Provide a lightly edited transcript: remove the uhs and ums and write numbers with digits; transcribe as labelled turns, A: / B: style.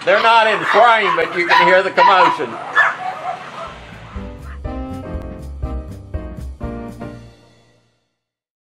A: They're not in frame, but you can hear the commotion.